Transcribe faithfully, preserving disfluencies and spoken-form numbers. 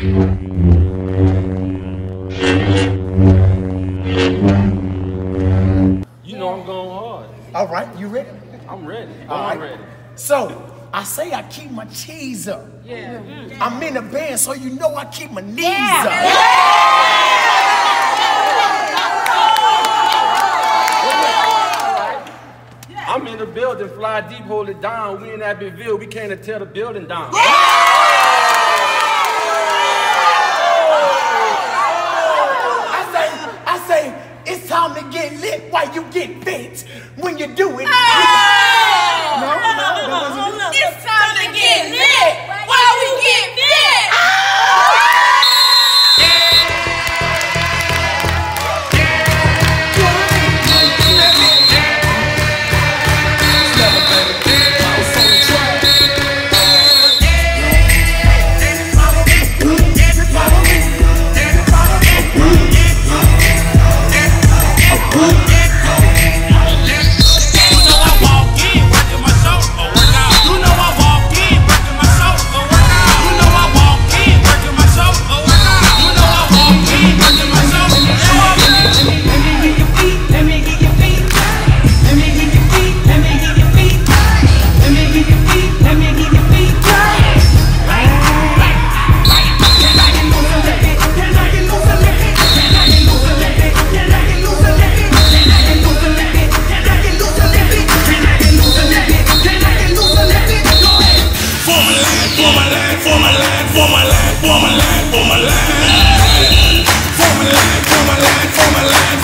You know I'm going hard. All right, you ready? I'm ready. All I'm right. ready. So, I say I keep my cheese up. Yeah. I'm in a band, so you know I keep my knees Yeah. up. Yeah. I'm in the building, fly deep, hold it down. We in Abbeville, we can't tear the building down. I say, I say, it's time to get lit while you get fit. When you do it, Hey! no, no, that wasn't it. It's time to get lit while we get fit. For my land, for my land, for my land, for my land, for my land.